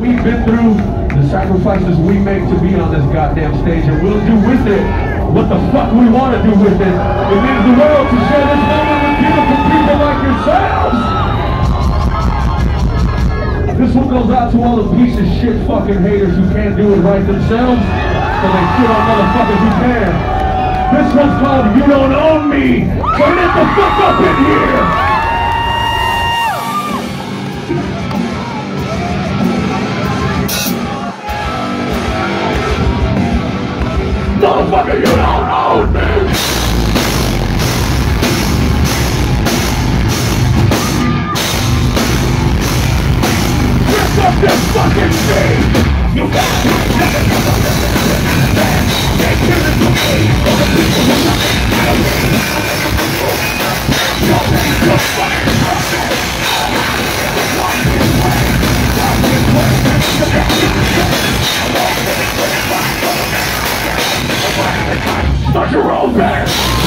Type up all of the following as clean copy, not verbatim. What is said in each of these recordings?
We've been through the sacrifices we make to be on this goddamn stage, and we'll do with it what the fuck we want to do with it. It means the world to share this moment with beautiful people like yourselves. This one goes out to all the piece of shit fucking haters who can't do it right themselves, so they shit on motherfuckers who can. This one's called You Don't Own Me. Turn it the fuck up in here. Motherfucker, you don't own me! Lift up this fucking thing! You got nothing but the living. They give it to me for the people who love it. I don't need nothing. You're fucking perfect. Start your own band.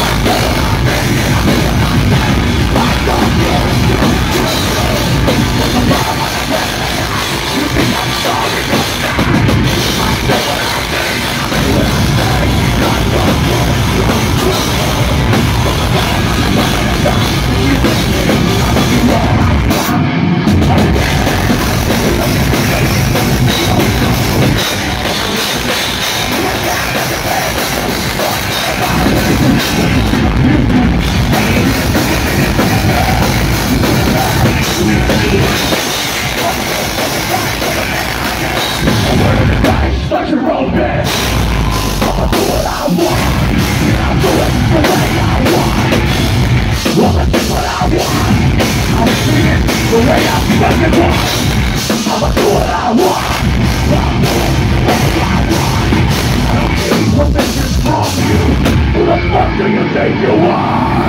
Start your own band. I'ma do what I want. I'll do it the way I want. I'ma do what I want. I'll see it the way I fucking want. I'ma do what I want. I'll do it the way I want. I don't need permission from you. Who the fuck do you think you are?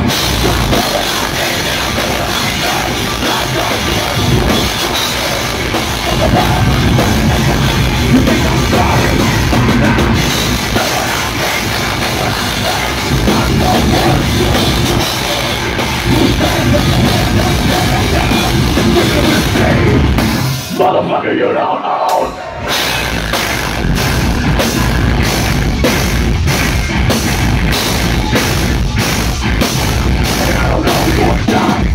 You think I'm sorry? Motherfucker, you don't own. I don't know what's done.